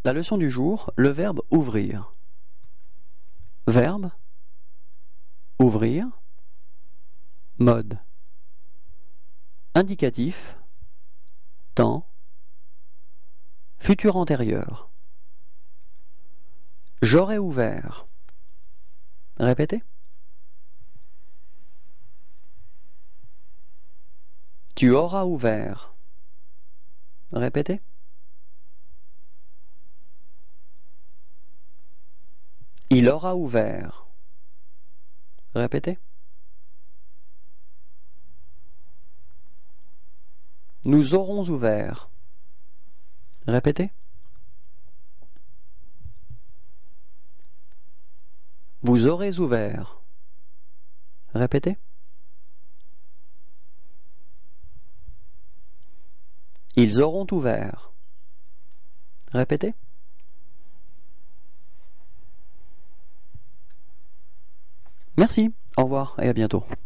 La leçon du jour, le verbe ouvrir. Verbe, ouvrir, mode. Indicatif, temps, futur antérieur. J'aurais ouvert. Répétez. Tu auras ouvert. Répétez. Il aura ouvert. Répétez. Nous aurons ouvert. Répétez. Vous aurez ouvert. Répétez. Ils auront ouvert. Répétez. Merci, au revoir et à bientôt.